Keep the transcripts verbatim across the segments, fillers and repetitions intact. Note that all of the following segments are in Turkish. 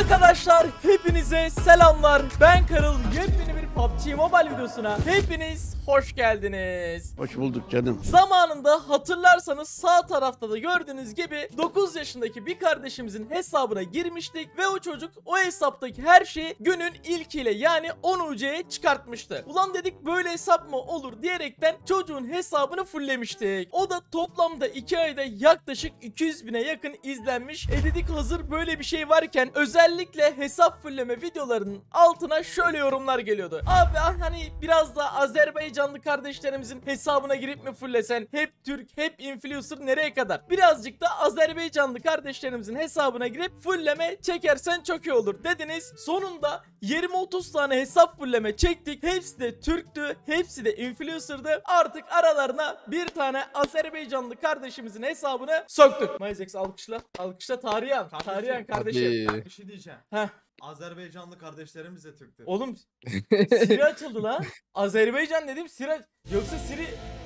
Arkadaşlar hepinize selamlar. Ben Karıl. Yepyeni bir P U B G Mobile videosuna hepiniz hoş geldiniz. Hoş bulduk canım. Zamanında hatırlarsanız sağ tarafta da gördüğünüz gibi dokuz yaşındaki bir kardeşimizin hesabına girmiştik ve o çocuk o hesaptaki her şeyi günün ilkiyle yani on U C'ye çıkartmıştı. Ulan dedik böyle hesap mı olur diyerekten çocuğun hesabını fulllemiştik. O da toplamda iki ayda yaklaşık iki yüz bine yakın izlenmiş. E dedik hazır böyle bir şey varken özellikle hesap fullleme videolarının altına şöyle yorumlar geliyordu. Abi hani biraz da Azerbaycanlı kardeşlerimizin hesabına girip mi fullesen? Hep Türk, hep influencer nereye kadar? Birazcık da Azerbaycanlı kardeşlerimizin hesabına girip fullleme çekersen çok iyi olur dediniz. Sonunda yirmi otuz tane hesap fullleme çektik. Hepsi de Türktü, hepsi de influencer'dı. Artık aralarına bir tane Azerbaycanlı kardeşimizin hesabını soktuk. Myzex alkışla. Alkışla Tarihan. Tarihan kardeşim. Hadi. Bir şey diyeceğim. Heh. Azerbaycanlı kardeşlerimiz de Türktür. Oğlum Siri açıldı lan. Azerbaycan dedim Siri. Yoksa Siri...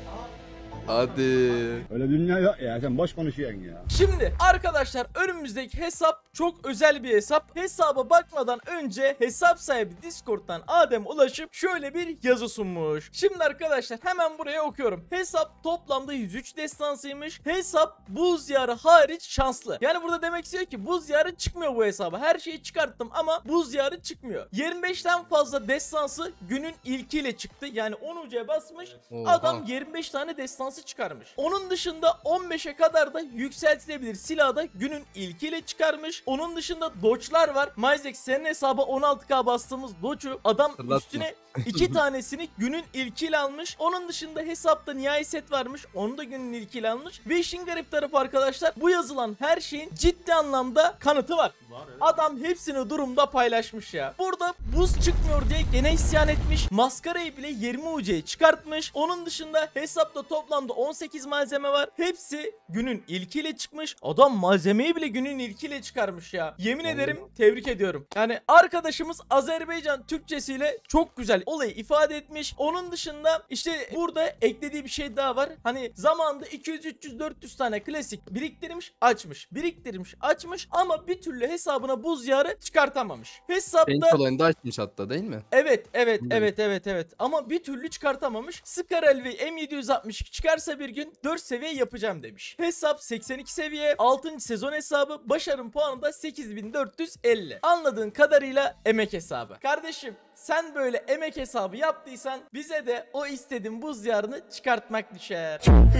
Hadi. Öyle dünya yok ya, sen boş konuşuyorsun ya. Şimdi arkadaşlar önümüzdeki hesap çok özel bir hesap. Hesaba bakmadan önce hesap sahibi Discord'dan Adem ulaşıp şöyle bir yazı sunmuş. Şimdi arkadaşlar hemen buraya okuyorum. Hesap toplamda yüz üç destansıymış. Hesap buz yarı hariç şanslı. Yani burada demek istiyor ki buz yarı çıkmıyor bu hesaba. Her şeyi çıkarttım ama buz yarı çıkmıyor. yirmi beşten fazla destansı günün ilkiyle çıktı. Yani on U C'ye basmış. Oha. Adam yirmi beş tane destansı çıkarmış. Onun dışında on beşe kadar da yükseltilebilir silahı da günün ilkiyle çıkarmış. Onun dışında doçlar var. Myzex senin hesaba on altı K bastığımız doçu adam Hatırlatma. üstüne iki tanesini günün ilkiyle almış. Onun dışında hesapta nihai set varmış. Onu da günün ilkiyle almış. Ve işin garip tarafı arkadaşlar bu yazılan her şeyin ciddi anlamda kanıtı var. Var evet. Adam hepsini durumda paylaşmış ya. Burada buz çıkmıyor diye gene isyan etmiş. Maskarayı bile yirmi U C'ye çıkartmış. Onun dışında hesapta toplamda on sekiz malzeme var. Hepsi günün ilkiyle çıkmış. Adam malzemeyi bile günün ilkiyle çıkarmış ya. Yemin ederim tebrik ediyorum. Yani arkadaşımız Azerbaycan Türkçesiyle çok güzel olayı ifade etmiş. Onun dışında işte burada eklediği bir şey daha var. Hani zamanında iki yüz üç yüz dört yüz tane klasik biriktirmiş, açmış. Biriktirmiş, açmış ama bir türlü hesabına buz yarı çıkartamamış. Hesapta Paint olayını açmış hatta değil mi? Evet, evet, Hmm. evet, evet, evet. Ama bir türlü çıkartamamış. Scarel ve M yedi yüz altmış iki çıkarsa bir gün dört seviye yapacağım demiş. Hesap seksen iki seviye, altıncı sezon hesabı, başarım puanı da sekiz bin dört yüz elli. Anladığın kadarıyla emek hesabı. Kardeşim sen böyle emek hesabı yaptıysan bize de o istediğin buz yarını çıkartmak düşer.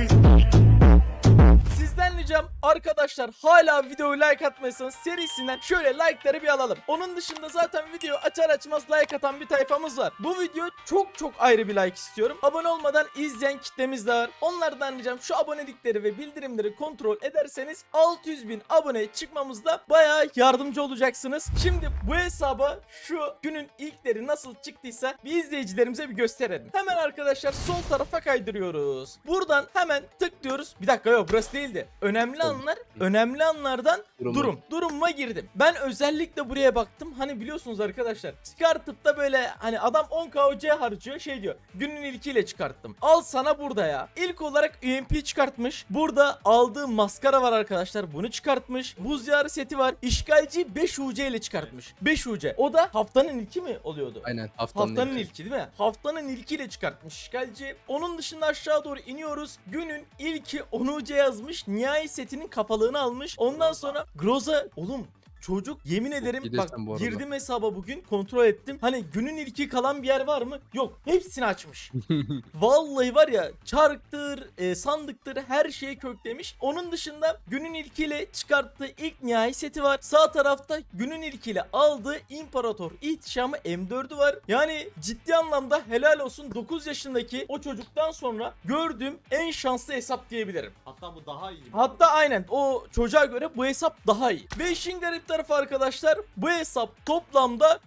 Sizden ricam arkadaşlar hala videoyu like atmaysanız serisinden şöyle like'ları bir alalım. Onun dışında zaten video açar açmaz like atan bir tayfamız var. Bu video çok çok ayrı bir like istiyorum. Abone olmadan izleyen kitlemiz de var. Onlardan ricam şu abonelikleri ve bildirimleri kontrol ederseniz altı yüz bin aboneye çıkmamızda bayağı yardımcı olacaksınız. Şimdi bu hesaba şu günün ilkleri nasıl çıktıysa bir izleyicilerimize bir gösterelim. Hemen arkadaşlar sol tarafa kaydırıyoruz. Buradan hemen tıklıyoruz. Bir dakika yok burası değildi. Önemli anlar, önemli anlardan Durum. durum. Durumuma girdim. Ben özellikle buraya baktım. Hani biliyorsunuz arkadaşlar. Çıkartıp da böyle hani adam on K O C harcıyor şey diyor. Günün ilkiyle çıkarttım. Al sana burada ya. İlk olarak U M P çıkartmış. Burada aldığı maskara var arkadaşlar. Bunu çıkartmış. Buz yarı seti var. İşgalci beş U C ile çıkartmış. beş U C. O da haftanın ilki mi oluyordu? Aynen haftanın, Haftanın ilki. ilki değil mi? Haftanın ilkiyle çıkartmış işgalci. Onun dışında aşağı doğru iniyoruz. Günün ilki on U C yazmış. Nihai setinin kapalığını almış. Ondan sonra Groza oğlum çocuk yemin ederim Gelirsen bak bu arada. girdim hesaba bugün kontrol ettim. Hani günün ilki kalan bir yer var mı? Yok. Hepsini açmış. Vallahi var ya çarktır, e, sandıktır her şeyi köklemiş. Onun dışında günün ilkiyle çıkarttığı ilk nihai seti var. Sağ tarafta günün ilkiyle aldığı İmparator İhtişamı M dördü var. Yani ciddi anlamda helal olsun dokuz yaşındaki o çocuktan sonra gördüğüm en şanslı hesap diyebilirim. Hatta bu daha iyi. Hatta aynen o çocuğa göre bu hesap daha iyi. Ve işin garip tarafı arkadaşlar bu hesap toplamda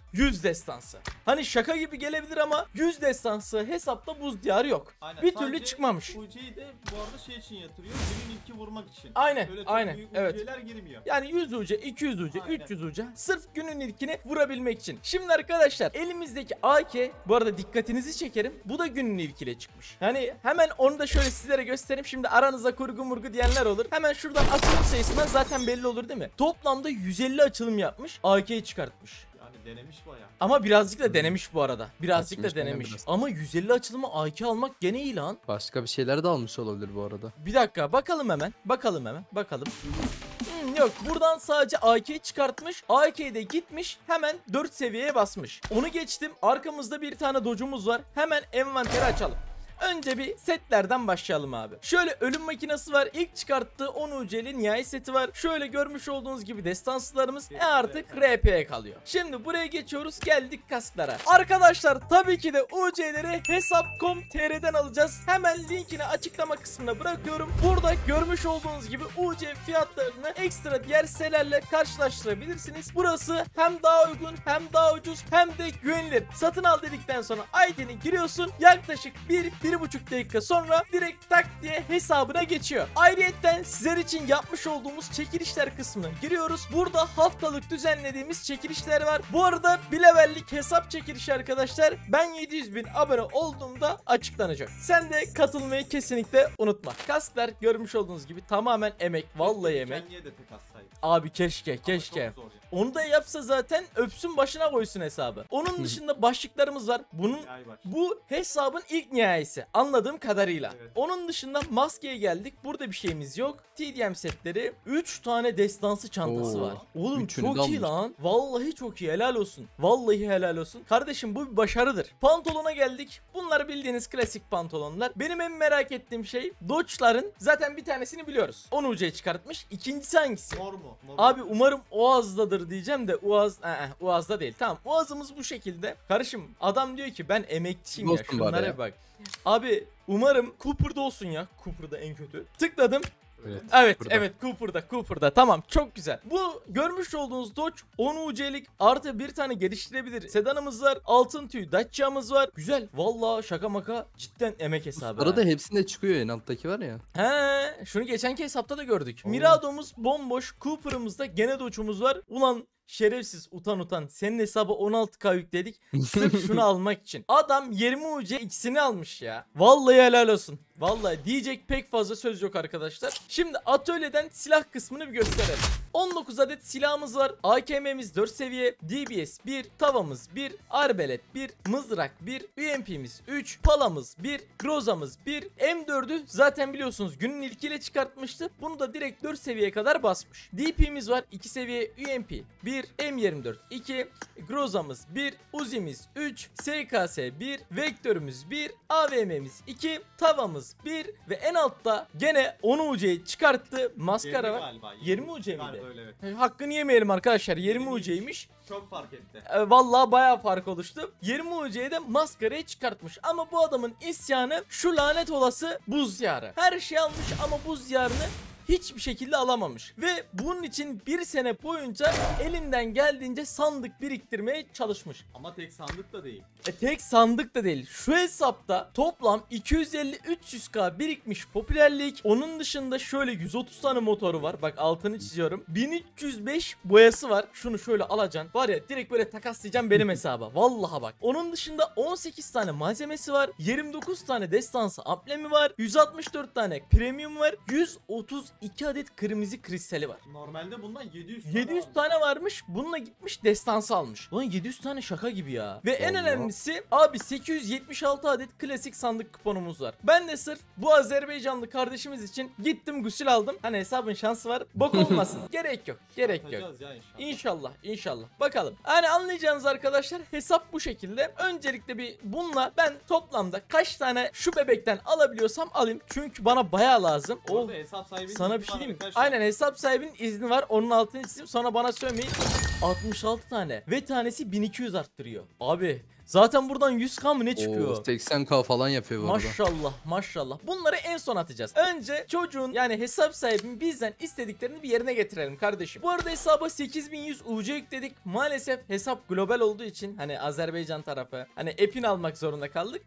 yüz destansı. Hani şaka gibi gelebilir ama yüz destansı hesapta buz diyarı yok. Aynen, Bir sadece türlü çıkmamış. U C'yi de bu arada şey için yatırıyor. Günün ilki vurmak için. Aynen, Öyle çok aynen, büyük evet. U C'ler girmiyor. Yani yüz uca, iki yüz uca, Aynen. üç yüz uca sırf günün ilkini vurabilmek için. Şimdi arkadaşlar elimizdeki A K, bu arada dikkatinizi çekerim, bu da günün ilkiyle çıkmış. Yani hemen onu da şöyle sizlere göstereyim. Şimdi aranızda kurgu murgu diyenler olur. Hemen şuradan açılım sayısından zaten belli olur değil mi? Toplamda yüz elli açılım yapmış, A K'yi çıkartmış. Yani denemiş bayağı. Ama birazcık da denemiş bu arada. Birazcık da Açmış, denemiş. biraz. Ama yüz elli açılımı A K almak gene iyi lan. Başka bir şeyler de almış olabilir bu arada. Bir dakika bakalım hemen. Bakalım hemen. Bakalım. Hmm, yok buradan sadece A K'yi çıkartmış. A K'de gitmiş hemen dört seviyeye basmış. Onu geçtim. Arkamızda bir tane dodge'umuz var. Hemen envanteri açalım. Önce bir setlerden başlayalım abi. Şöyle ölüm makinesi var. İlk çıkarttığı on U C'li nihai seti var. Şöyle görmüş olduğunuz gibi destanslarımız e artık R P'ye kalıyor. Şimdi buraya geçiyoruz. Geldik kasklara. Arkadaşlar tabii ki de U C'leri hesap nokta com nokta T R'den alacağız. Hemen linkini açıklama kısmına bırakıyorum. Burada görmüş olduğunuz gibi U C fiyatlarını ekstra diğer sitelerle karşılaştırabilirsiniz. Burası hem daha uygun hem daha ucuz hem de güvenilir. Satın al dedikten sonra I D'ni giriyorsun. Yaklaşık bir bir buçuk dakika sonra direkt tak diye hesabına geçiyor. Ayrıyeten sizler için yapmış olduğumuz çekilişler kısmına giriyoruz. Burada haftalık düzenlediğimiz çekilişler var. Bu arada bir levellik hesap çekilişi arkadaşlar. Ben yedi yüz bin abone olduğumda açıklanacak. Sen de katılmayı kesinlikle unutma. Kasklar görmüş olduğunuz gibi tamamen emek. Vallahi emek. Niye de tek atsaydı? Abi keşke Ama keşke. çok zor ya. Onu da yapsa zaten öpsün başına koysun hesabı. Onun dışında başlıklarımız var. Bunun Yay baş. bu hesabın ilk nihayesi anladığım kadarıyla. Evet. Onun dışında maskeye geldik. Burada bir şeyimiz yok. T D M setleri. üç tane destansı çantası Oo. var. Oğlum Üçünü çok de iyi almış. lan. Vallahi çok iyi. Helal olsun. Vallahi helal olsun. Kardeşim bu bir başarıdır. Pantolona geldik. Bunlar bildiğiniz klasik pantolonlar. Benim en merak ettiğim şey Dodge'ların zaten bir tanesini biliyoruz. on U C çıkartmış. İkincisi hangisi? Mor mu? Mor Abi mu? umarım Oğaz'dadır diyeceğim de Oğaz, ee, Oğaz'da değil. Tamam Oğaz'ımız bu şekilde. Karışım adam diyor ki ben emekçiyim ya. Olsun bari Şunlara ya. bak. Abi umarım Cooper'da olsun ya. Cooper'da en kötü. Tıkladım. Evet. Evet Cooper'da. evet Cooper'da Cooper'da tamam çok güzel. Bu görmüş olduğunuz Dodge on U C'lik artı bir tane geliştirebilir sedanımız var. Altın tüy Dacia'mız var. Güzel. Vallahi şaka maka cidden emek hesabı. Arada ha. hepsinde çıkıyor en alttaki var ya. He, şunu geçenki hesapta da gördük. Mirado'muz bomboş, Cooper'ımızda gene Dodge'umuz var. Ulan şerefsiz utan utan senin hesaba on altı K yükledik sırf şunu almak için. Adam yirmi U C ikisini almış ya. Vallahi helal olsun. Vallahi diyecek pek fazla söz yok arkadaşlar. Şimdi atölyeden silah kısmını bir gösterelim. on dokuz adet silahımız var. A K M'miz dört seviye, D B S bir, tavamız bir, arbelet bir, mızrak bir, U M P'miz üç, palamız bir, grozamız bir, M dördü zaten biliyorsunuz günün ilkiyle çıkartmıştı. Bunu da direkt dört seviyeye kadar basmış. D P'miz var iki seviye, U M P bir, M yirmi dört iki, grozamız bir, Uzi'miz üç, S K S bir, vektörümüz bir, A V M'miz iki, tavamız bir ve en altta gene on U C'yi çıkarttı. Maskara yirmi var. galiba, yirmi U C miydi? Galiba öyle, evet. E, Hakkını yemeyelim arkadaşlar. yirmi U C'ymiş. Çok fark etti. E, vallahi bayağı fark oluştu. yirmi U C'ye de maskarayı çıkartmış. Ama bu adamın isyanı şu lanet olası buz diyarı. Her şey almış ama buz diyarını hiçbir şekilde alamamış. Ve bunun için bir sene boyunca elinden geldiğince sandık biriktirmeye çalışmış. Ama tek sandık da değil. E tek sandık da değil. Şu hesapta toplam iki yüz elli üç yüz K birikmiş popülerlik. Onun dışında şöyle yüz otuz tane motoru var. Bak altını çiziyorum. bin üç yüz beş boyası var. Şunu şöyle alacaksın. Var ya direkt böyle takaslayacağım benim hesaba. Vallahi bak. Onun dışında on sekiz tane malzemesi var. yirmi dokuz tane destansı amblemi var. yüz altmış dört tane premium var. yüz otuz iki adet kırmızı kristali var. Normalde bundan yedi yüz tane yedi yüz almış. tane varmış. Bununla gitmiş destansı almış. Ulan yedi yüz tane şaka gibi ya. Ve en Vallahi. önemlisi abi sekiz yüz yetmiş altı adet klasik sandık kuponumuz var. Ben de sırf bu Azerbaycanlı kardeşimiz için gittim gusül aldım. Hani hesabın şansı var. Bok olmasın. Gerek yok. Gerek yok. Atacağız ya inşallah. İnşallah, inşallah. Bakalım. Yani anlayacağınız arkadaşlar hesap bu şekilde. Öncelikle bir bununla ben toplamda kaç tane şu bebekten alabiliyorsam alayım. Çünkü bana bayağı lazım. Bu Oh. arada hesap sahibinin Sana Sana bir şey var diyeyim mi? arkadaşlar. Aynen, hesap sahibinin izni var. Onun altını çizeyim. Sonra bana söylemeyin. altmış altı tane. Ve tanesi bin iki yüz arttırıyor. Abi zaten buradan yüz K mı ne çıkıyor? Oo, seksen K falan yapıyor bu arada. Maşallah maşallah. Bunları en son atacağız. Önce çocuğun yani hesap sahibinin bizden istediklerini bir yerine getirelim kardeşim. Bu arada hesaba sekiz bin yüz U C yükledik. Maalesef hesap global olduğu için hani Azerbaycan tarafı hani app'ini almak zorunda kaldık.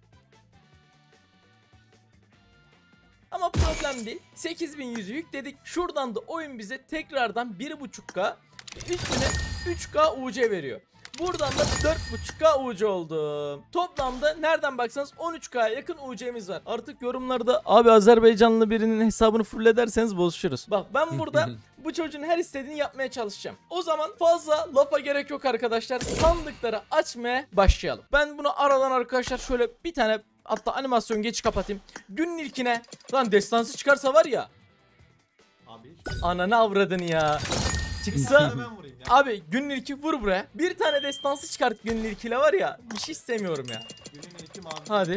Ama problem değil. sekiz bin yüzü yükledik. Şuradan da oyun bize tekrardan bir buçuk K üstüne üç K U C veriyor. Buradan da dört buçuk K U C oldu. Toplamda nereden baksanız on üç K'ya yakın U C'miz var. Artık yorumlarda abi Azerbaycanlı birinin hesabını fullederseniz bozuşuruz. Bak ben burada bu çocuğun her istediğini yapmaya çalışacağım. O zaman fazla lafa gerek yok arkadaşlar. Sandıkları açmaya başlayalım. Ben bunu aradan arkadaşlar şöyle bir tane, hatta animasyon geç kapatayım. Günün ilkine lan destansı çıkarsa var ya. Abi hiç Ananı avradın ya. Çıksa ben vurayım ya. abi günün ilki vur buraya. Bir tane destansı çıkart günün ilkiyle var ya. Bir şey istemiyorum ya. Günün ilki mavi. Hadi.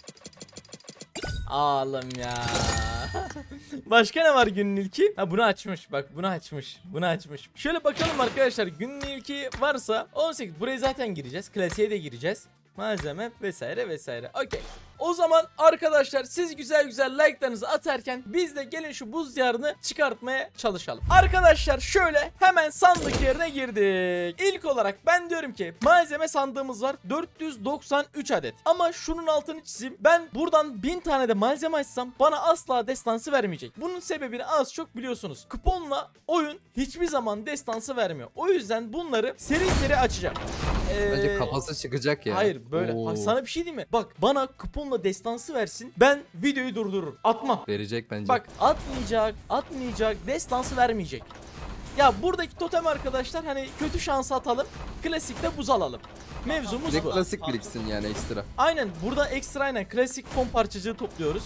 Ağlam ya. Başka ne var günün ilki? Ha bunu açmış. Bak bunu açmış. Bunu açmış. Şöyle bakalım arkadaşlar. Günün ilki varsa on sekiz. Buraya zaten gireceğiz. Klasiğe de gireceğiz. Malzeme vesaire vesaire. Okey. O zaman arkadaşlar siz güzel güzel like'larınızı atarken biz de gelin şu buz diyarını çıkartmaya çalışalım. Arkadaşlar şöyle hemen sandık yerine girdik. İlk olarak ben diyorum ki malzeme sandığımız var dört yüz doksan üç adet. Ama şunun altını çizeyim. Ben buradan bin tane de malzeme açsam bana asla destansı vermeyecek. Bunun sebebini az çok biliyorsunuz. Kuponla oyun hiçbir zaman destansı vermiyor. O yüzden bunları seri seri açacağım. Ee, Bence kafası çıkacak ya. Hayır böyle. Oo. Ha, sana bir şey diyeyim mi? Bak bana kuponla destansı versin. Ben videoyu durdururum. Atmam. Verecek bence. Bak atmayacak, atmayacak, destansı vermeyecek. Ya buradaki totem arkadaşlar hani kötü şansı atalım. Klasikte buz alalım. Mevzumuz Bir de bu. klasik biriksin yani ekstra. Aynen burada ekstra aynen klasik fon parçacığı topluyoruz.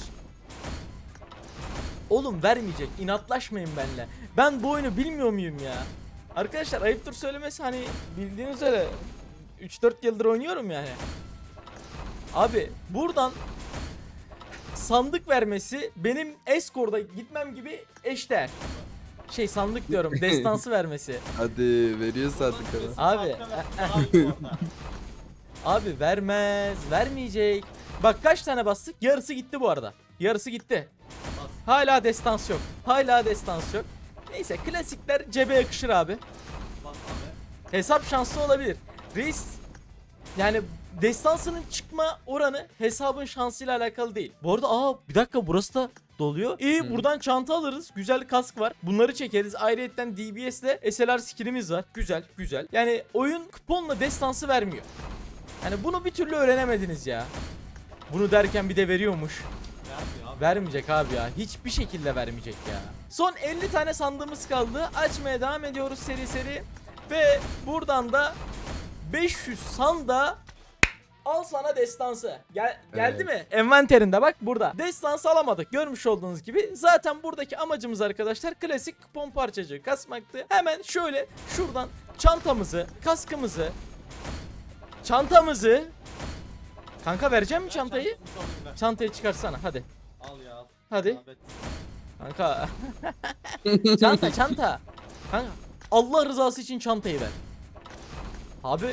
Oğlum vermeyecek. İnatlaşmayın benimle. Ben bu oyunu bilmiyor muyum ya? Arkadaşlar ayıptır söylemesi hani bildiğiniz üzere üç dört yıldır oynuyorum yani. Abi buradan sandık vermesi benim eskorda gitmem gibi eşdeğer. Şey sandık diyorum destansı vermesi. Hadi veriyor sandık ama. Abi abi vermez, vermeyecek. Bak kaç tane bastık? Yarısı gitti bu arada. Yarısı gitti. Hala destans yok. Hala destans yok. Neyse klasikler cebe yakışır abi. Hesap şanslı olabilir. Reis yani destansının çıkma oranı hesabın şansıyla alakalı değil. Bu arada aa bir dakika burası da doluyor. İyi Hı. buradan çanta alırız. Güzel kask var. Bunları çekeriz. Ayrıyeten D B S'le S L R skillimiz var. Güzel güzel. Yani oyun kuponla destansı vermiyor. Yani bunu bir türlü öğrenemediniz ya. Bunu derken bir de veriyormuş. Vermeyecek abi ya. Hiçbir şekilde vermeyecek ya. Son elli tane sandığımız kaldı. Açmaya devam ediyoruz seri seri. Ve buradan da beş yüz sanda al sana destansı. Gel, geldi mi? Envanterinde bak burada. Destansı alamadık. Görmüş olduğunuz gibi. Zaten buradaki amacımız arkadaşlar klasik kupon parçacığı kasmaktı. Hemen şöyle şuradan çantamızı, kaskımızı, çantamızı. Kanka vereceğim mi çantayı? Çantayı çıkarsana hadi. Al ya al. Hadi. Ahmet. Kanka. Çanta çanta. Kanka Allah rızası için çantayı ver. Abi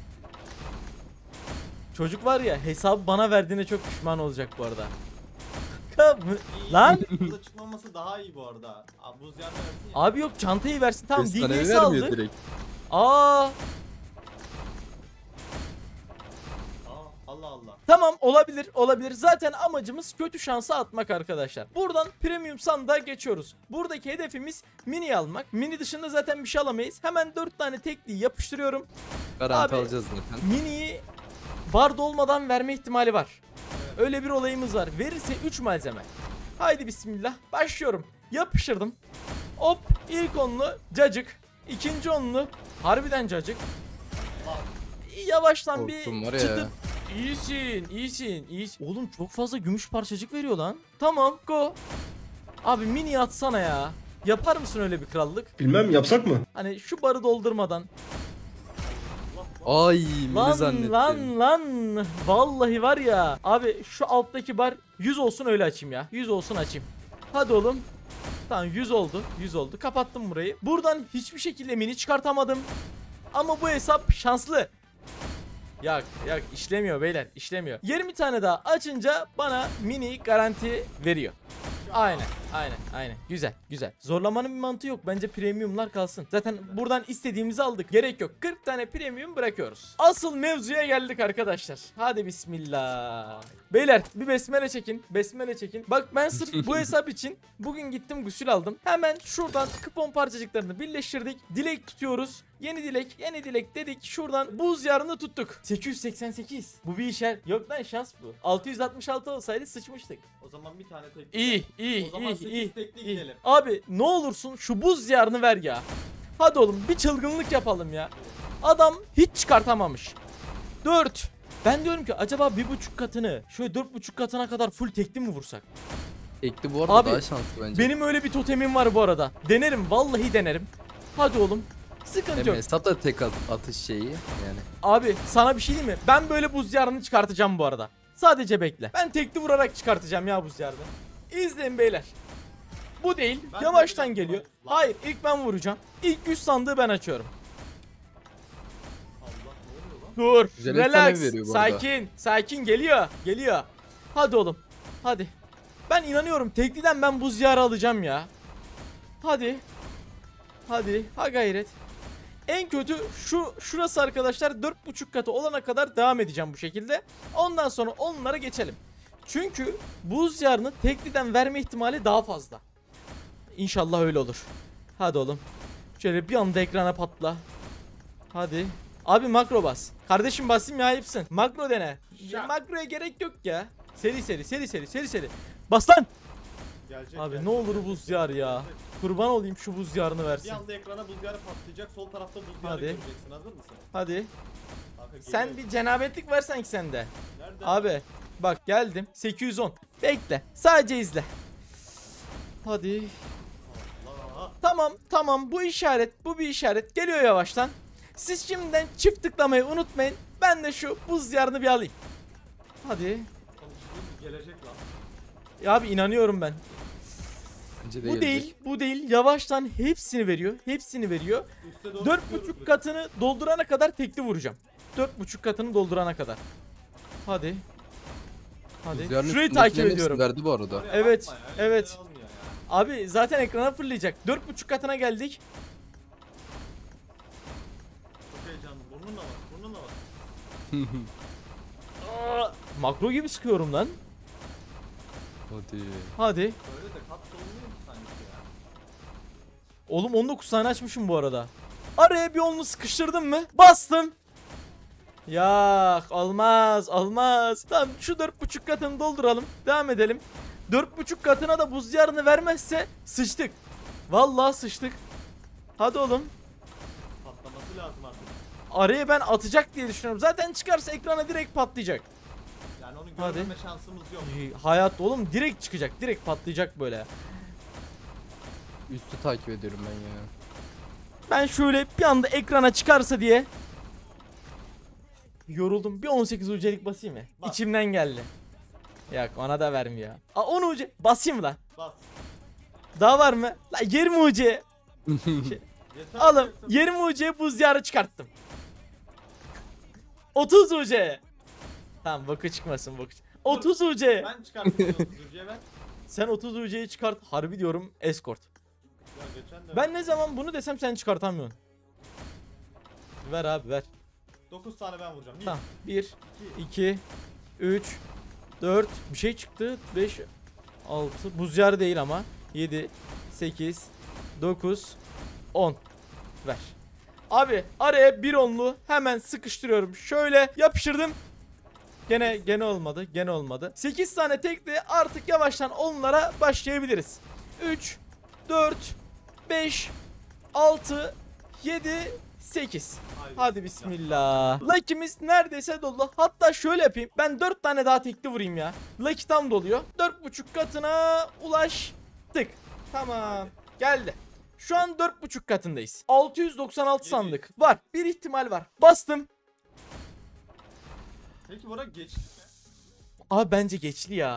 çocuk var ya hesabı bana verdiğine çok pişman olacak bu arada. Kanka bu- İyi, lan iyi. Burada çıkmaması daha iyi bu arada. Abi buz yardım versin ya. abi yok çantayı versin tamam D Destanevi B S vermiyor aldık. direkt. Aa Aa, Allah Allah. tamam olabilir olabilir. Zaten amacımız kötü şansı atmak arkadaşlar. Buradan premium sandığa geçiyoruz. Buradaki hedefimiz mini almak. Mini dışında zaten bir şey alamayız. Hemen dört tane tekliği yapıştırıyorum. Garanti Abi, alacağız zaten. Mini'yi ward olmadan verme ihtimali var. Öyle bir olayımız var. Verirse üç malzeme. Haydi bismillah. Başlıyorum. Yapıştırdım. Hop ilk onlu cacık. İkinci onlu harbiden cacık. Yavaştan bir Korktum var ya. çıtır. İyisin, iyisin, iyisin. Oğlum çok fazla gümüş parçacık veriyor lan. Tamam, go. Abi mini atsana ya. Yapar mısın öyle bir krallık? Bilmem yapsak mı? Hani şu barı doldurmadan. Ay mini Lan zannettim. lan lan. Vallahi var ya. Abi şu alttaki bar yüz olsun öyle açayım ya. yüz olsun açayım. Hadi oğlum. Tamam yüz oldu. yüz oldu. Kapattım burayı. Buradan hiçbir şekilde mini çıkartamadım. Ama bu hesap şanslı. Yak yak işlemiyor beyler, işlemiyor. yirmi tane daha açınca bana mini garanti veriyor. Aynen aynen aynen, güzel güzel. Zorlamanın bir mantığı yok, bence premiumlar kalsın. Zaten buradan istediğimizi aldık, gerek yok. kırk tane premium bırakıyoruz. Asıl mevzuya geldik arkadaşlar. Hadi bismillah. Beyler bir besmele çekin, besmele çekin. Bak ben sırf bu hesap için bugün gittim gusül aldım. Hemen şuradan kupon parçacıklarını birleştirdik. Dilek tutuyoruz. Yeni dilek, yeni dilek dedik. Şuradan buz yarını tuttuk. sekiz yüz seksen sekiz. Bu bir işe. Yok lan, şans bu. altı yüz altmış altı olsaydı sıçmıştık. O zaman bir tane tek. İyi, iyi, O zaman iyi, sekiz iyi, tekli iyi. gidelim. Abi ne olursun şu buz yarını ver ya. Hadi oğlum bir çılgınlık yapalım ya. Adam hiç çıkartamamış. dört. Ben diyorum ki acaba bir buçuk katını şöyle dört buçuk katına kadar full tekli mi vursak? Ekli bu arada Abi, daha şanslı bence. Benim öyle bir totemim var bu arada. Denerim, vallahi denerim. Hadi oğlum. Sıkıntı Hem yok. hesap da tek at- atış şeyi yani. Abi sana bir şey diyeyim mi? Ben böyle buz yarını çıkartacağım bu arada. Sadece bekle. Ben tekli vurarak çıkartacağım ya buz yarını. İzleyin beyler. Bu değil. Ben Yavaştan de- geliyor. Lan. Hayır, ilk ben vuracağım. İlk yüz sandığı ben açıyorum. Allah, ne oluyor lan? Dur. Güzel Relax. efsane veriyor bu arada. Sakin. Sakin geliyor. Geliyor. Hadi oğlum. Hadi. Ben inanıyorum. Tekliden ben buz yarı alacağım ya. Hadi. Hadi. Ha gayret. En kötü şu şurası arkadaşlar, dört buçuk katı olana kadar devam edeceğim bu şekilde. Ondan sonra onlara geçelim. Çünkü buz yarını tekliden verme ihtimali daha fazla. İnşallah öyle olur. Hadi oğlum. Şöyle bir anda ekrana patla. Hadi. Abi makro bas. Kardeşim basayım ya, ayıpsın. Makro dene. Şak. Makroya gerek yok ya. Seri seri seri seri seri seri. Bas lan. Gelecek, Abi gelecek, ne olur gelecek, buz yarı ya. gelecek. Kurban olayım şu buz yarını Bir versin. anda ekrana buz yarı patlayacak. Sol tarafta buz yarı Hadi. göreceksin. Hazır mısın? Hadi. Kanka, Sen geliyor. bir cenabetlik ver sanki sende. Nerede? Abi bak geldim. sekiz yüz on. Bekle. Sadece izle. Hadi. Allah. Tamam tamam, bu işaret bu bir işaret. Geliyor yavaştan. Siz şimdiden çift tıklamayı unutmayın. Ben de şu buz yarını bir alayım. Hadi. Konuştuğum gelecek lan. Ya abi inanıyorum ben. Bence de Bu gelecek. değil, bu değil. Yavaştan hepsini veriyor. Hepsini veriyor. Üste doğru Dört tutuyoruz buçuk biz. katını doldurana kadar tekli vuracağım. Dört buçuk katını doldurana kadar. Hadi. Hadi. Rüzgarın Şurayı üstündekilerin takip hepsini ediyorum. verdi bu arada. Oraya Evet, bakma ya, öyle evet. şeyler olmuyor ya. Abi zaten ekrana fırlayacak. Dört buçuk katına geldik. Çok heyecanlı. Burnun da var. Burnun da var. Aa, makro gibi sıkıyorum lan. Hadi. Hadi. Böyle de kat dolmuyor ki sanki ya. Oğlum on dokuz tane açmışım bu arada. Araya bir onlu sıkıştırdım mı? Bastım. Ya olmaz olmaz. Tamam şu dört buçuk katını dolduralım. Devam edelim. Dört buçuk katına da buz yarını vermezse sıçtık. Vallahi sıçtık. Hadi oğlum. Patlaması lazım artık. Araya ben atacak diye düşünüyorum. Zaten çıkarsa ekrana direkt patlayacak. Yani onu Hadi. görmeme şansımız yok. Ee, Hayat oğlum direkt çıkacak. Direkt patlayacak böyle. Üstü takip ediyorum ben ya. Ben şöyle bir anda ekrana çıkarsa diye yoruldum. Bir on sekiz ucelik basayım mı? Bas. İçimden geldi. Yok ona da vermiyor. Aa on ucu basayım mı lan? Bas. Daha var mı? La yirmi ucu. Yeter Alım yeter. yirmi ucuya buz yarı çıkarttım. otuz ucu. Tamam boku çıkmasın boku. otuz ucu. Ben çıkartıyorum. Zürcüye ver. Sen otuz ucuyu çıkart. Harbi diyorum escort. Ya geçen de Ben ne zaman bunu desem sen çıkartamıyorsun. Ver abi ver. dokuz tane ben vuracağım. Tamam. bir, iki, üç, dört. Bir şey çıktı. beş, altı. Buz yarı değil ama. yedi, sekiz, dokuz, on. Ver. Abi araya bir onlu hemen sıkıştırıyorum. Şöyle yapıştırdım. Gene gene olmadı. Gene olmadı. sekiz tane tekli, artık yavaştan onlara başlayabiliriz. üç, dört, beş, altı, yedi, sekiz. Haydi. Hadi bismillah. Lucky'miz neredeyse dolu. Hatta şöyle yapayım. Ben dört tane daha tekli vurayım ya. Lucky tam doluyor. dört buçuk katına ulaştık. Tamam. Geldi. Şu an dört buçuk katındayız. altı yüz doksan altı sandık. Var. Bir ihtimal var. Bastım. Peki Burak geçti mi? Abi bence geçli ya.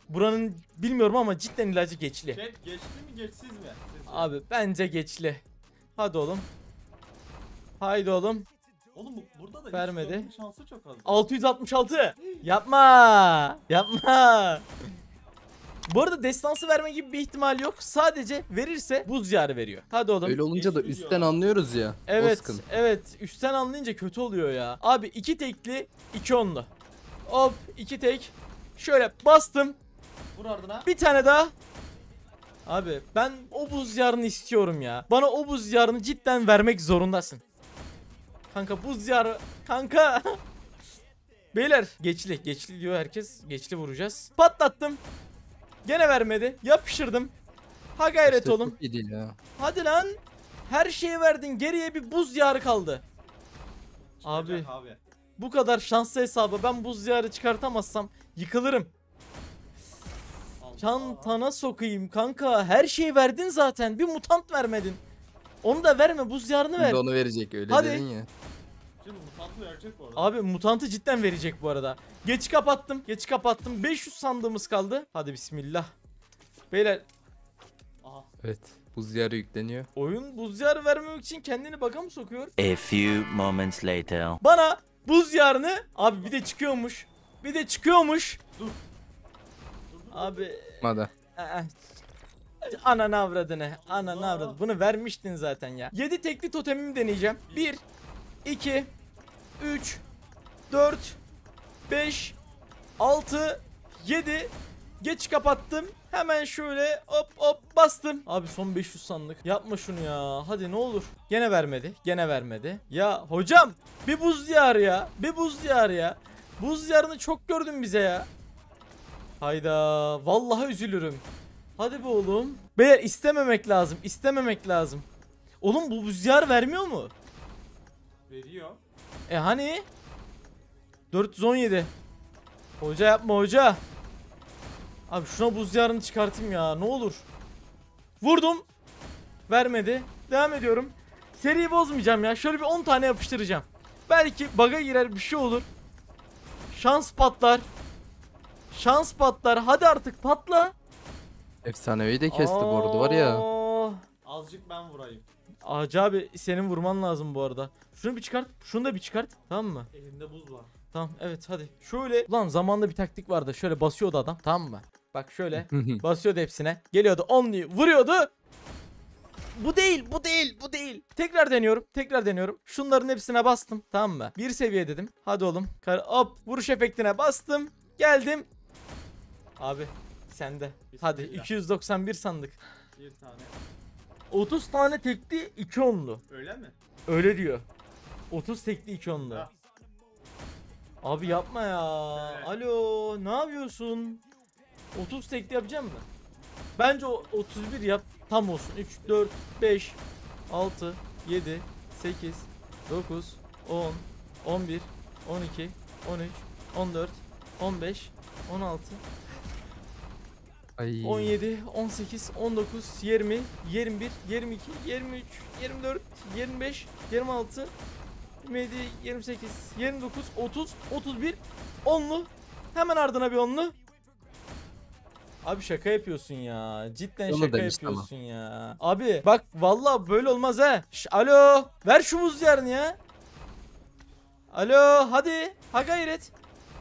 Buranın bilmiyorum ama cidden ilacı geçli. Chat geçti mi geçsiz mi? Sizce? Abi bence geçli. Hadi oğlum. Haydi oğlum. Oğlum bu, burada da Vermedi. hiç dönme şansı çok az. altı yüz altmış altı. Yapma. Yapma. Bu arada destansı verme gibi bir ihtimal yok. Sadece verirse buz diyarı veriyor. Hadi oğlum. Öyle olunca da Geçti üstten diyor. anlıyoruz ya. O Evet, sıkıntı. evet. Üstten anlayınca kötü oluyor ya. Abi iki tekli, iki onlu. Hop, iki tek. Şöyle bastım. Vur ardına. Bir tane daha. Abi ben o buz diyarını istiyorum ya. Bana o buz diyarını cidden vermek zorundasın. Kanka buz diyarı. Kanka. Beyler geçli. Geçli diyor herkes. Geçli vuracağız. Patlattım. Gene vermedi. Yapıştırdım. Ha gayret İşte oğlum. çok iyi değil ya. Hadi lan. Her şeyi verdin. Geriye bir buz diyarı kaldı. Abi. Çıkacak abi. Bu kadar şanslı hesabı ben buz diyarı çıkartamazsam yıkılırım. Allah. Çantana sokayım kanka. Her şeyi verdin zaten. Bir mutant vermedin. Onu da verme. Buz diyarını ver. Şimdi onu verecek öyle Hadi. dedin ya. Şimdi mutantı verecek bu arada. Abi mutantı cidden verecek bu arada. Geç kapattım. Geç kapattım. beş yüz sandığımız kaldı. Hadi bismillah. Beyler Aha. Evet. Buz diyarı yükleniyor. oyun buz diyarı vermemek için kendini baka mı sokuyor? A few moments later. Bana buz diyarını abi bir de çıkıyormuş. Bir de çıkıyormuş. Abi Hadi. Aa, ananı avradını. Ananı avradını. Bunu vermiştin zaten ya. yedi tekli totemimi deneyeceğim. bir, iki, üç, dört, beş, altı, yedi. Geç kapattım. Hemen şöyle hop hop bastım. Abi son beş yüz sandık. Yapma şunu ya. Hadi ne olur. Gene vermedi. Gene vermedi. Ya hocam bir buz diyarı ya. Bir buz diyarı ya. Buz diyarını çok gördün bize ya. Hayda. Vallahi üzülürüm. Hadi be oğlum. Beyler istememek lazım. İstememek lazım. Oğlum bu buz diyarı vermiyor mu? Veriyor. E hani? dört yüz on yedi. Hoca yapma hoca. Abi şuna buz diyarını çıkartayım ya ne olur. Vurdum. Vermedi. Devam ediyorum. Seriyi bozmayacağım ya. Şöyle bir on tane yapıştıracağım. Belki bug'a girer bir şey olur. Şans patlar. Şans patlar. Hadi artık patla. Efsanevi de kesti bu arada var ya. Aa. Azıcık ben vurayım. Hacı abi senin vurman lazım bu arada. Şunu bir çıkart. Şunu da bir çıkart. Tamam mı? Elimde buz var. Tamam evet hadi. Şöyle lan zamanda bir taktik vardı. Şöyle basıyordu adam. Tamam mı? Bak şöyle basıyordu hepsine. Geliyordu onluyu vuruyordu. Bu değil, bu değil, bu değil. Tekrar deniyorum, tekrar deniyorum. Şunların hepsine bastım, tamam mı? Bir seviye dedim. Hadi oğlum. Kar hop, vuruş efektine bastım. Geldim. Abi, sende. Hadi Bismillah. iki yüz doksan bir sandık. Bir tane. otuz tane tekli, iki onlu. Öyle mi? Öyle diyor. otuz tekli, iki onlu. Ha. Abi yapma ya. Evet. Alo, ne yapıyorsun? otuz tekli yapacağım mı? Bence o otuz bir yap. Tam olsun. üç, dört, beş, altı, yedi, sekiz, dokuz, on, on bir, on iki, on üç, on dört, on beş, on altı, Ay. on yedi, on sekiz, on dokuz, yirmi, yirmi bir, yirmi iki, yirmi üç, yirmi dört, yirmi beş, yirmi altı, yirmi yedi, yirmi sekiz, yirmi dokuz, otuz, otuz bir, onlu. Hemen ardına bir onlu. Abi şaka yapıyorsun ya. Cidden Onu şaka demiştim ama. yapıyorsun ya. Abi bak vallahi böyle olmaz ha. Şş, alo. Ver şu buz yarını ya. Alo hadi. Ha gayret.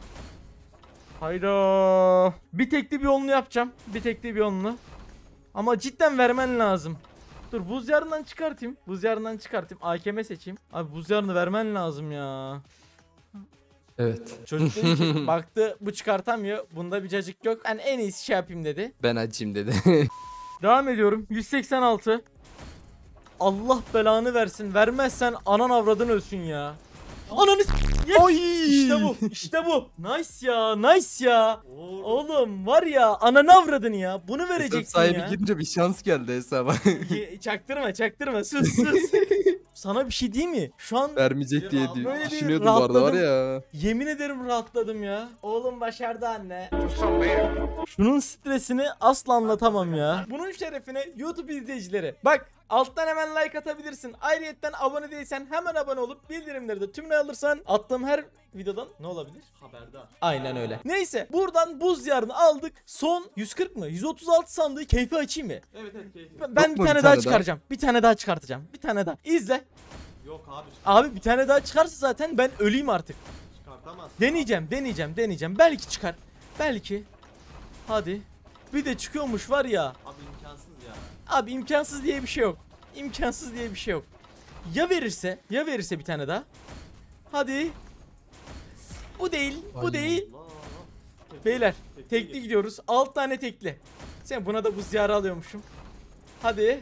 Hayda. Bir tekli bir onlu yapacağım. Bir tekli bir onlu. Ama cidden vermen lazım. Dur buz yarından çıkartayım. Buz yarından çıkartayım. A K M seçeyim. Abi buz yarını vermen lazım ya. Evet. Çocuk dedi ki baktı bu çıkartamıyor. Bunda bir cacık yok. Ben en iyisi şey yapayım dedi. Ben açayım dedi. Devam ediyorum. yüz seksen altı. Allah belanı versin. Vermezsen anan avradın ölsün ya. Ananı s- yes! İşte bu. İşte bu. Nice ya. Nice ya. Oo. Oğlum var ya ananı avradın ya. Bunu Hesap vereceksin sahibi ya. girince bir şans geldi hesaba. Ye- çaktırma çaktırma. Sus sus. Sana bir şey diyeyim mi? Şu an Vermeyecek diye Böyle bir düşünüyordum bu arada var ya. yemin ederim rahatladım ya. Oğlum başardı anne. Şunun stresini asla anlatamam ya. Bunun şerefine YouTube izleyicileri. Bak alttan hemen like atabilirsin. Ayrıyetten abone değilsen hemen abone olup bildirimleri de tümüne alırsan attığım her videodan ne olabilir? Haberdar. Aynen öyle. Neyse buradan buz diyarını aldık. Son yüz kırk mı? yüz otuz altı sandığı keyfi açayım mı? Evet evet keyifli. Ben, ben Yok bir mu tane bir daha tane daha? çıkaracağım. Bir tane daha çıkartacağım. Bir tane daha. İzle. Yok abi Abi bir tane daha çıkarsa zaten ben öleyim artık. çıkartamaz. Deneyeceğim, deneyeceğim, deneyeceğim. Belki çıkar. Belki. Hadi. Bir de çıkıyormuş var ya. Abi imkansız ya. Abi imkansız diye bir şey yok. İmkansız diye bir şey yok. Ya verirse, ya verirse bir tane daha. Hadi. Bu değil, bu Ay. değil. Allah Allah. Tekli- Beyler, tekli tekli gir. gidiyoruz. altı tane tekli. Sen buna da bu ziyarı alıyormuşum. Hadi. Yok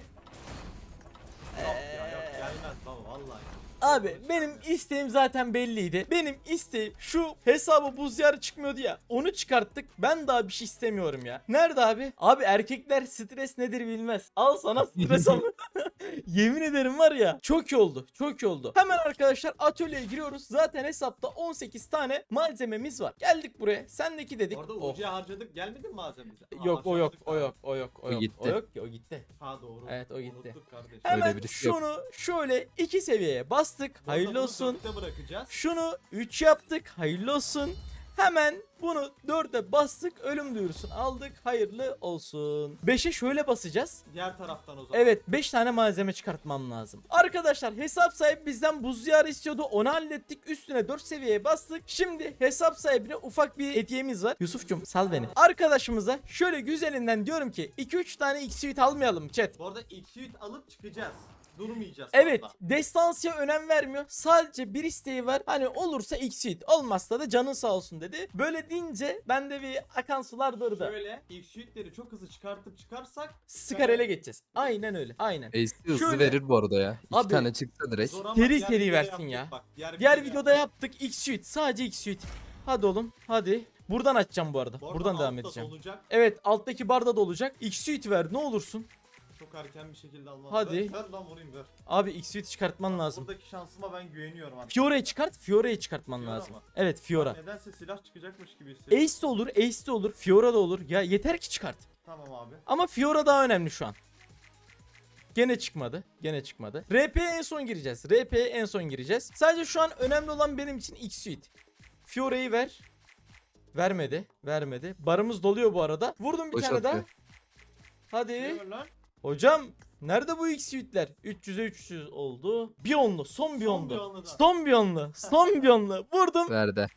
ya yok gelmez baba vallahi. Abi benim isteğim zaten belliydi. Benim isteğim şu hesaba buz diyarı çıkmıyordu ya. Onu çıkarttık. Ben daha bir şey istemiyorum ya. Nerede abi? Abi erkekler stres nedir bilmez. Al sana stres ama. Yemin ederim var ya. Çok iyi oldu. Çok iyi oldu. Hemen arkadaşlar atölyeye giriyoruz. Zaten hesapta on sekiz tane malzememiz var. Geldik buraya. Sendeki dedik. Orada Oh. ucuya harcadık gelmedi mi malzememize? Aa, Yok o yok harcadık o abi. yok o yok o O yok. gitti. O yok ki o gitti. Ha doğru. Evet, o gitti. Unuttuk kardeşim. Hemen Öyle birisi yok. şunu şöyle iki seviyeye bastık. Bu arada Hayırlı bunu olsun. dörtte bırakacağız. Şunu üç yaptık. Hayırlı olsun. Hemen bunu dörde bastık. Ölüm duyurusunu aldık. Hayırlı olsun. beşe şöyle basacağız. Diğer taraftan o zaman. Evet beş tane malzeme çıkartmam lazım. Arkadaşlar hesap sahibi bizden buz diyarı istiyordu. Onu hallettik. Üstüne dört seviyeye bastık. Şimdi hesap sahibine ufak bir hediyemiz var. Yusuf'cum sal beni. Arkadaşımıza şöyle güzelinden diyorum ki iki üç tane X-Suite almayalım chat. Bu arada X-Suite alıp çıkacağız. Durmayacağız. Evet, fazla. destansıya önem vermiyor. Sadece bir isteği var. Hani olursa X-Suite, olmazsa da canın sağ olsun dedi. Böyle deyince bende bir akan sular durdu. Şöyle X-Suite'leri çok hızlı çıkartıp çıkarsak Sıkar ele geçeceğiz. Aynen öyle. Aynen. Ace hızlı Şöyle- verir bu arada ya. İki Abi- tane çıksa direkt. zor ama Seri diğer seri videoda versin yaptık ya. Bak, diğer, Diğer videoda videoda yaptık X-Suite. Sadece X-Suite. Hadi oğlum, hadi. Buradan açacağım bu arada. Bu arada Buradan devam altta edeceğim. Olacak. Evet, alttaki barda da olacak. X-Suite ver ne olursun. Çok erken bir şekilde almam. Hadi. Ver, ver lan vurayım ver. Abi X-Suite çıkartman lazım. Buradaki şansıma ben güveniyorum abi. Fiora'yı çıkart, Fiora'yı çıkartman Fiora lazım. mı? Evet, Fiora. Nedense silah çıkacakmış gibi hissediyorum. Ace de olur, Ace de olur, Fiora da olur. Ya yeter ki çıkart. Tamam abi. Ama Fiora daha önemli şu an. Gene çıkmadı. Gene çıkmadı. R P'ye en son gireceğiz. R P'ye en son gireceğiz. Sadece şu an önemli olan benim için X-Suite. Fiora'yı ver. Vermedi. Vermedi. Barımız doluyor bu arada. Vurdum bir Boş tane daha. atıyor. Hadi. Ne var lan? Hocam nerede bu X-Suite'ler? üç yüze üç yüz oldu. Bir onlu. Son bir Son onlu. bir onlu da. Son bir onlu. Son bir onlu. Vurdum. Verdi.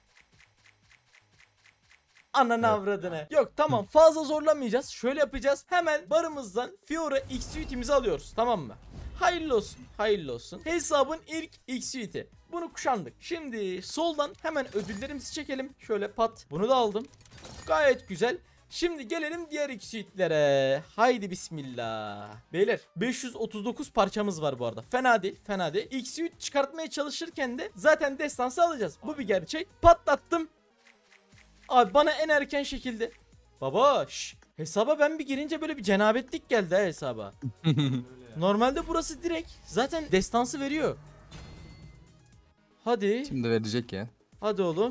Ananı Evet. avradını. Yok tamam fazla zorlamayacağız. Şöyle yapacağız. Hemen barımızdan Fiora X-Suite'imizi alıyoruz. Tamam mı? Hayırlı olsun. Hayırlı olsun. Hesabın ilk X-Suite'i. Bunu kuşandık. Şimdi soldan hemen ödüllerimizi çekelim. Şöyle pat. Bunu da aldım. Gayet güzel. Şimdi gelelim diğer X-Suite'lere. Haydi bismillah. Beyler beş yüz otuz dokuz parçamız var bu arada. Fena değil, fena değil. X-Suite çıkartmaya çalışırken de zaten destansı alacağız. Bu bir gerçek. Patlattım. Abi bana en erken şekilde. Baba şş, hesaba ben bir girince böyle bir cenabetlik geldi ha hesaba. Öyle ya. Normalde burası direkt zaten destansı veriyor. Hadi. Şimdi verecek ya. Hadi oğlum.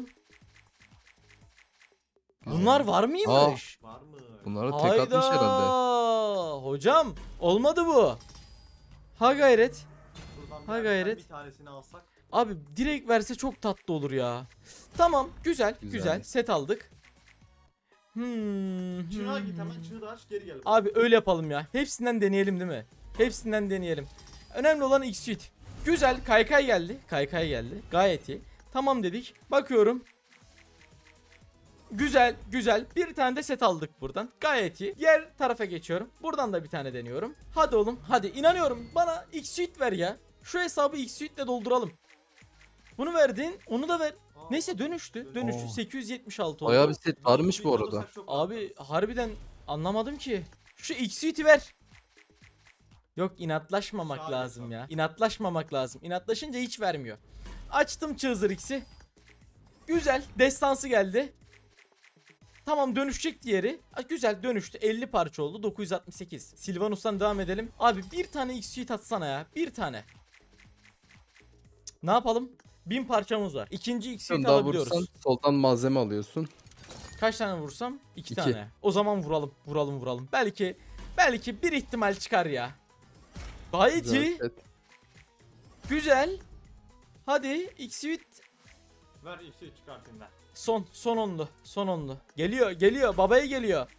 Bunlar var mıymış? Var mı? Bunlara tek atmış herhalde. Hocam olmadı bu. Ha gayret. Şuradan bir Ha yerden gayret. Bir tanesini alsak. Abi direkt verse çok tatlı olur ya. Tamam güzel güzel, Güzel. set aldık. Hmm, Çığa hmm. git hemen çığı da aç geri gel. Abi öyle yapalım ya. Hepsinden deneyelim değil mi? Hepsinden deneyelim. Önemli olan X-Suite. Güzel kaykay geldi. Kaykay geldi. Gayet iyi. Tamam dedik. Bakıyorum. Güzel güzel. Bir tane de set aldık buradan. Gayet iyi. Diğer tarafa geçiyorum. Buradan da bir tane deniyorum. Hadi oğlum hadi. İnanıyorum. Bana X-Suite ver ya. Şu hesabı X-Suite ile dolduralım. Bunu verdin. Onu da ver. Aa, Neyse dönüştü. Dönüştü. Oo. sekiz yüz yetmiş altı oldu. Bayağı bir set varmış bu bir arada. alırsak çok Abi harbiden anlamadım ki. Şu X-Suite'i ver. Yok inatlaşmamak Sağ lazım ol. ya. İnatlaşmamak lazım. İnatlaşınca hiç vermiyor. Açtım Çığzır X'i. Güzel. Destansı geldi. Tamam dönüşecek diğeri. Aa, güzel dönüştü. elli parça oldu. dokuz yüz altmış sekiz. Silvanus'tan devam edelim. Abi bir tane X-Suite atsana ya. Bir tane. Cık, ne yapalım? bin parçamız var. İkinci Sen X-Suite daha alabiliyoruz. vursan soldan malzeme alıyorsun. Kaç tane vursam? İki, İki. tane. O zaman vuralım. Vuralım vuralım. Belki belki bir ihtimal çıkar ya. Gayet iyi. Güzel set. Güzel. Hadi X-Suite. Ver X'i çıkartayım ben. Son son onlu. Son onlu. Geliyor geliyor babaya geliyor.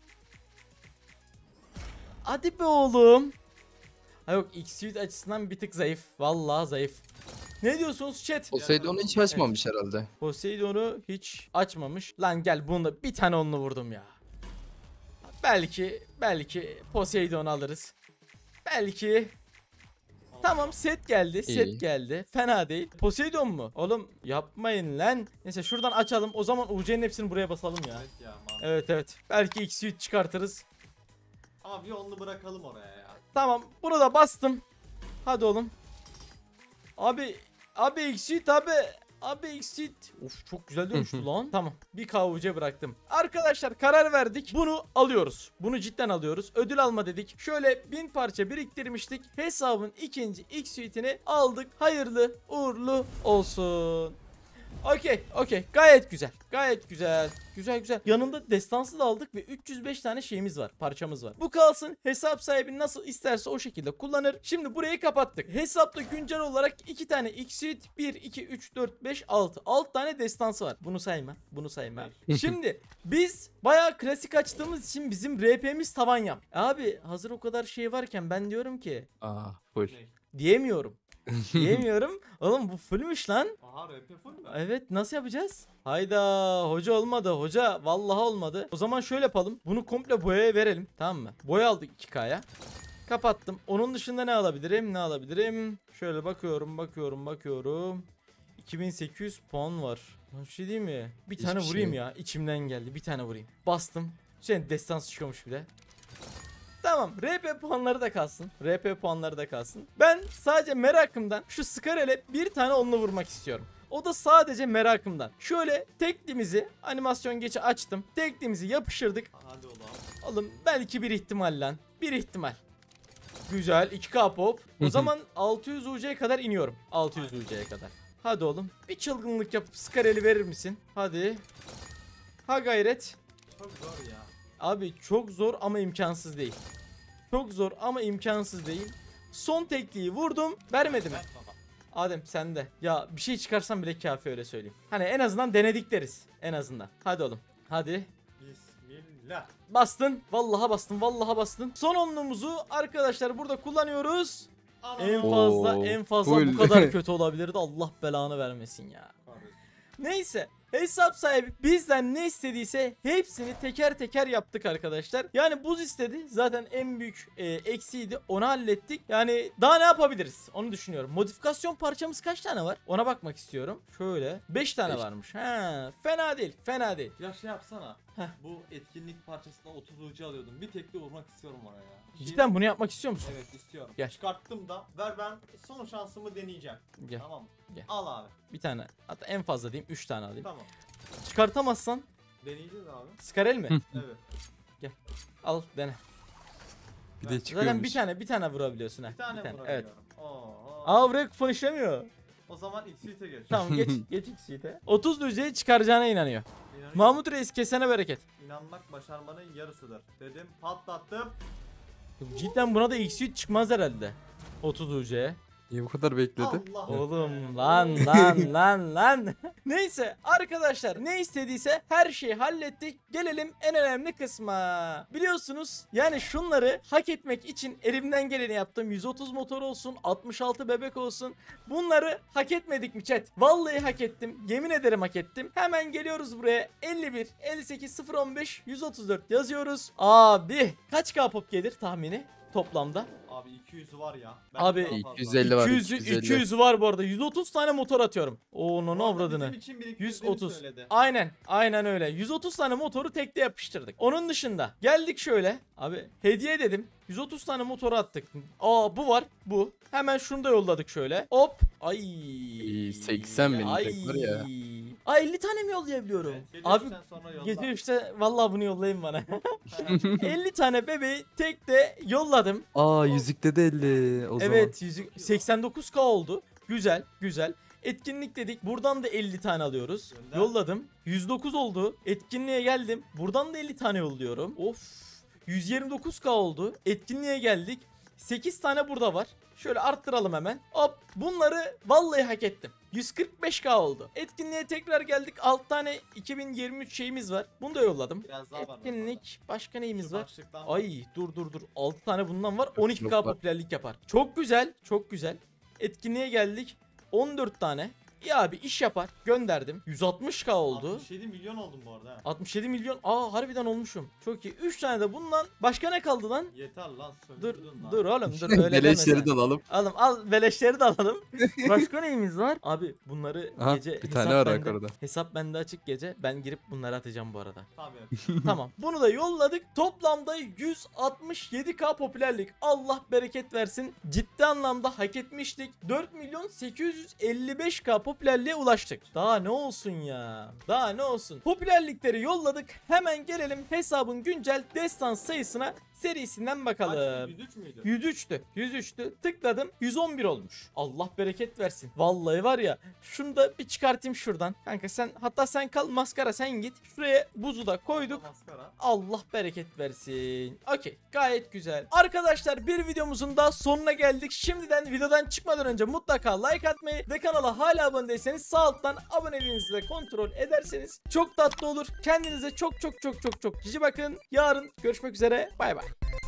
Hadi be oğlum. Ha yok X-Suite açısından bir tık zayıf. Vallahi zayıf. Ne diyorsunuz chat? Poseidon'u hiç açmamış herhalde. Poseidon'u hiç açmamış. Lan gel bunda bir tane onlu vurdum ya. Belki belki Poseidon alırız. Belki. Tamam set geldi set İyi. geldi. Fena değil. Poseidon mu? Oğlum yapmayın lan. Neyse şuradan açalım. O zaman U C'nin hepsini buraya basalım ya. Evet ya man. Evet evet. Belki X-Suite çıkartırız. Ama bir onlu bırakalım oraya ya. Tamam bunu da bastım. Hadi oğlum. Abi abi X-Suite abi. Abi X-Suite. Of çok güzel dönüştü lan. Tamam bir K U C bıraktım. Arkadaşlar karar verdik. Bunu alıyoruz. Bunu cidden alıyoruz. Ödül alma dedik. Şöyle bin parça biriktirmiştik. Hesabın ikinci X-Suite'ini aldık. Hayırlı uğurlu olsun. Okey okey gayet güzel. Gayet güzel. Güzel güzel. Yanında destansı da aldık ve üç yüz beş tane şeyimiz var. Parçamız var. Bu kalsın. Hesap sahibi nasıl isterse o şekilde kullanır. Şimdi burayı kapattık. Hesapta güncel olarak iki tane X-Suite. bir, iki, üç, dört, beş, altı. altı tane destansı var. Bunu sayma. Bunu sayma. Şimdi biz bayağı klasik açtığımız için bizim R P'miz tavan yap. Abi hazır o kadar şey varken ben diyorum ki Aa full. diyemiyorum. Diyemiyorum. Oğlum bu fullmüş lan. Aha R P full mü? Evet nasıl yapacağız? Hayda hoca olmadı hoca vallahi olmadı. O zaman şöyle yapalım. Bunu komple boyaya verelim tamam mı? Boya aldık iki K'ya. Kapattım. Onun dışında ne alabilirim? Ne alabilirim? Şöyle bakıyorum bakıyorum bakıyorum. iki bin sekiz yüz puan var. Bir şey değil mi? Bir tane Hiçbir vurayım şey ya. İçimden geldi. Bir tane vurayım. Bastım. Şey destans çıkıyormuş bir de. Tamam R P puanları da kalsın. R P puanları da kalsın. Ben sadece merakımdan şu Skarel'e bir tane onlu vurmak istiyorum. O da sadece merakımdan. Şöyle teklimizi animasyon geçi açtım. Teklimizi yapıştırdık. Hadi oğlum. Oğlum belki bir ihtimal lan. Bir ihtimal. Güzel iki K pop. O zaman altı yüz U C'ye kadar iniyorum. altı yüz U C'ye kadar. Hadi oğlum. Bir çılgınlık yapıp Skarel'i verir misin? Hadi. Ha gayret. Çok zor ya. Abi çok zor ama imkansız değil. Çok zor ama imkansız değil. Son tekliği vurdum. Vermedi mi? Ver baba. Adem sen de. Ya bir şey çıkarsam bile kafi öyle söyleyeyim. Hani en azından denedik deriz. En azından. Hadi oğlum. Hadi. Bismillah. Bastın. Vallaha bastın. Vallaha bastın. Son onluğumuzu arkadaşlar burada kullanıyoruz. Anam. En fazla Oo, en fazla full. bu kadar kötü olabilirdi. Allah belanı vermesin ya. Neyse. Hesap sahibi bizden ne istediyse hepsini teker teker yaptık arkadaşlar. Yani buz istedi. Zaten en büyük e, eksiydi. Onu hallettik. Yani daha ne yapabiliriz? Onu düşünüyorum. Modifikasyon parçamız kaç tane var? Ona bakmak istiyorum. Şöyle. beş tane Beş. varmış. Ha, fena değil. Fena değil. Ya şey yapsana. Heh. Bu etkinlik parçasına otuz U C alıyordum. Bir tekli vurmak istiyorum oraya ya. Cidden bunu yapmak istiyor musun? Evet istiyorum. Gel. Çıkarttım da ver ben son şansımı deneyeceğim. Gel. Tamam mı? Gel. Al abi. Bir tane. Hatta en fazla diyeyim. üç tane alayım. Tamam. Çıkartamazsan Deneyeceğiz abi. Skarel mi? Evet. Al dene. Bir Ben- de Zaten çıkıyormuş. bir tane bir tane vurabiliyorsun ha. Bir tane Evet. vurabiliyorum. Oo. Aa buraya kupon işlemiyor. O zaman X-Suite'e geç. Tamam geç geç X'e. otuz düzeye çıkaracağına inanıyor. İnanıyorum. Mahmut Reis kesene bereket. İnanmak başarmanın yarısıdır. Dedim patlattım. Cidden buna da X çıkmaz herhalde. otuz düzeye. Niye bu kadar bekledi? Allah. Oğlum lan lan lan lan. Neyse arkadaşlar ne istediyse her şeyi hallettik. Gelelim en önemli kısma. Biliyorsunuz yani şunları hak etmek için elimden geleni yaptım. yüz otuz motor olsun, altmış altı bebek olsun. Bunları hak etmedik mi chat? Vallahi hak ettim. Yemin ederim hak ettim. Hemen geliyoruz buraya. elli bir, elli sekiz, sıfır on beş, yüz otuz dört yazıyoruz. Abi kaç K pop gelir tahmini toplamda? Abi iki yüz var ya. Abi, daha fazla. iki yüz elli var. iki yüz, iki yüz elli. iki yüz var bu arada. yüz otuz tane motor atıyorum. Oo ne Bu arada avradını. bizim için biriktirdiğini yüz otuz. söyledi. Aynen. Aynen öyle. yüz otuz tane motoru tekte yapıştırdık. Onun dışında geldik şöyle. Abi hediye dedim. yüz otuz tane motoru attık. Aa bu var. Bu. Hemen şunu da yolladık şöyle. Hop. Ay. İyi, seksen bin Ay. tek var ya. Ay elli tane mi yollayabiliyorum? Evet, geliyor Abi işten sonra yolla. getir işte vallahi bunu yollayın bana. elli tane bebeği tek de yolladım. Aa yüzükte de elli o zaman. Evet yüzük seksen dokuz K oldu. Güzel güzel. Etkinlik dedik. Buradan da elli tane alıyoruz. Gönder. Yolladım. yüz dokuz oldu. Etkinliğe geldim. Buradan da elli tane yolluyorum. Of. yüz yirmi dokuz K oldu. Etkinliğe geldik. sekiz tane burada var. Şöyle arttıralım hemen. Hop, bunları vallahi hak ettim. yüz kırk beş K oldu. Etkinliğe tekrar geldik. altı tane iki bin yirmi üç şeyimiz var. Bunu da yolladım. Biraz daha var. Etkinlik başka neyimiz var? Başlıktan var. Ay dur dur dur. altı tane bundan var. on iki K Yok var. popülerlik yapar. Çok güzel. Çok güzel. Etkinliğe geldik. on dört tane. İyi abi, iş yapar. Gönderdim. yüz altmış K oldu. altmış yedi milyon oldum bu arada. ha. altmış yedi milyon. Aa, harbiden olmuşum. Çok iyi. üç tane de bundan. Başka ne kaldı lan? Yeter lan Dur söndürdün lan. dur oğlum dur, öyle deme Beleşleri sen. de alalım. Alım al, beleşleri de alalım. Başka neyimiz var? Abi bunları Aha, gece bir hesap tane var bende. orada. Hesap bende açık gece. Ben girip bunları atacağım bu arada. Tabii. Tamam. Bunu da yolladık. Toplamda yüz altmış yedi K popülerlik. Allah bereket versin. Ciddi anlamda hak etmiştik. dört milyon sekiz yüz elli beş K popülerliğe ulaştık. Daha ne olsun ya? Daha ne olsun? Popülerlikleri yolladık. Hemen gelelim hesabın güncel destans sayısına, serisinden bakalım. Kaç? yüz üç müydü? yüz üçtü. yüz üçtü. Tıkladım. yüz on bir olmuş. Allah bereket versin. Vallahi var ya. Şunu da bir çıkartayım şuradan. Kanka sen, hatta sen kal, maskara sen git. Şuraya buzu da koyduk. Maskara. Allah bereket versin. Okey, gayet güzel. Arkadaşlar, bir videomuzun da sonuna geldik. Şimdiden videodan çıkmadan önce mutlaka like atmayı ve kanala hala abone değilseniz sağ alttan aboneliğinizi de kontrol ederseniz çok tatlı olur. Kendinize çok çok çok çok çok cici bakın. Yarın görüşmek üzere. Bay bay.